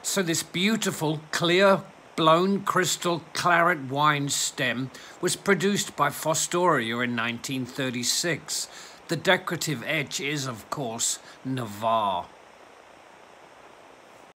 So this beautiful, clear, blown crystal claret wine stem was produced by Fostoria in 1936. The decorative etch is, of course, Navarre.